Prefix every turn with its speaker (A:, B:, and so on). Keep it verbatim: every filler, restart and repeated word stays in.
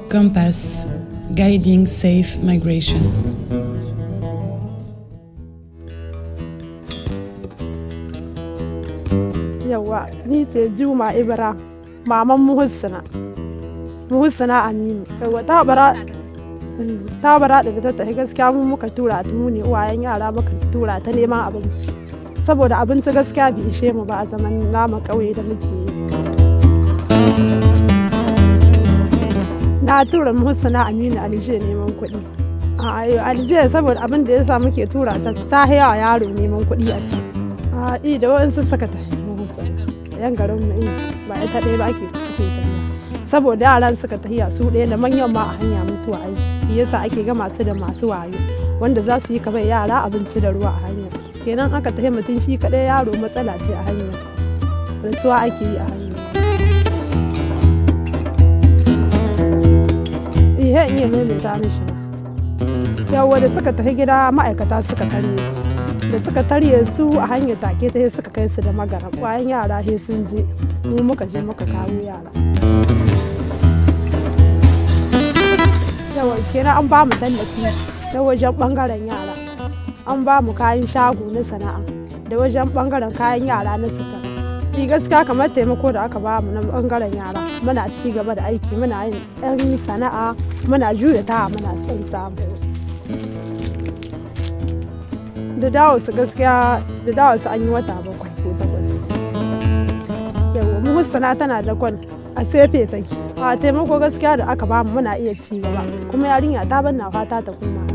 A: Compass, guiding safe migration.
B: Yawa, ni ce Juma Ibrahim, maman Muhsina. Muhsina Aminu. Yawa ta bara ta bara da ta tafi gaskiya mun muka tura ta mu ne uwayen yara muka tura ta neman abinci. Saboda abinci gaskiya bai ishe mu ba a zaman nama ƙauye da muke yi. Na tura Muhsina Aminu Alije neman kuɗi. A Alije saboda abin da ya sa muke tura ta ta haya yaro neman kuɗi a ci. A i da waɗansu suka tafi yan garin mu ba ita ɗaya ba ake tafiya. Saboda yaran suka tafiya su ɗaya da manyan ma a hanya mutuwa aiki. Yasa ake ga masu da masu wayo wanda za su yi kamar yara abinci da ruwa a hanya. Kenan aka tafi mutum shi kaɗai yaro matsala ce a hanya. Rasuwa ake yi a hanya. Ihe in iya maimaita mishi ba. Yawwa da suka tafi gida ma'aikata suka tarye su. Da suka tarye su a hanyar take ta suka kai su da magara. Kwayan yara he sun je mu muka je muka kawo yara. Yawa kenan an ba mu tallafi ta wajen bangaren yara. An ba mu kayan shago na sana'a da wajen bangaren kayan yara na suka. Ni gaskiya kamar taimako da aka ba mu na bangaren yara muna ci gaba da aiki muna yin ɗan sana'a muna juya ta muna ɗan samu. Da dawo su gaskiya da dawo su an yi wata bakwai ko takwas. Yawa Muhsina tana da kwal a sefe take. A taimako gaskiya da aka ba mu muna iya ci gaba kuma yarinya ta banna fata ta kuma